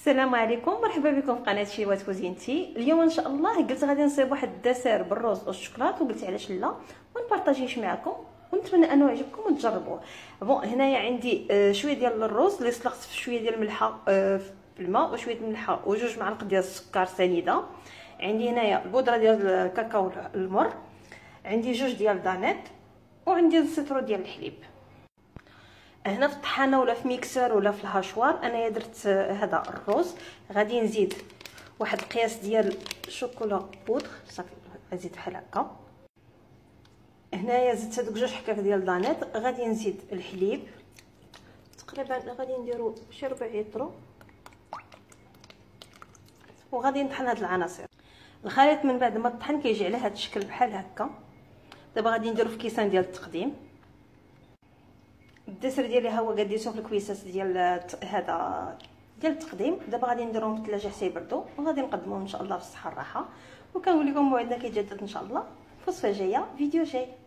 السلام عليكم، مرحبا بكم في قناه شيوات كوزينتي. اليوم ان شاء الله قلت غادي نصيب واحد الدسر بالروز والشوكولات، وقلت علاش لا ونبارطاجيش معكم، ونتمنى انه يعجبكم وتجربوه. بون هنايا عندي شويه ديال الروز اللي سلقت في شويه ديال الملحه في الماء، وشويه الملحه وجوج معالق ديال السكر سنيده. عندي هنايا البودره ديال الكاكاو المر، عندي جوج ديال دانيت، وعندي السيترو ديال الحليب. هنا في الطحانه ولا في ميكسر ولا في الهاشوار انايا درت هذا الروز. غادي نزيد واحد القياس ديال الشوكولا بودر، صافي نزيد بحال هكا. هنايا زدت هذوك جوج حكاك ديال دانيت. غادي نزيد الحليب تقريبا غادي نديرو شي ربع لتر، وغادي نطحن هاد العناصر. الخليط من بعد ما طحن كيجي على هاد الشكل بحال هكا. دابا غادي نديرو في كيسان ديال التقديم. الدسر ديالي ها هو قديتو في الكويسات ديال هذا ديال التقديم. دابا غادي نديرهم في الثلاجه حتى يبردوا، وغادي نقدموهم ان شاء الله في الصحه والراحه. وكنقول لكم موعدنا كيتجدد ان شاء الله في وصفه جايه، فيديو جاي.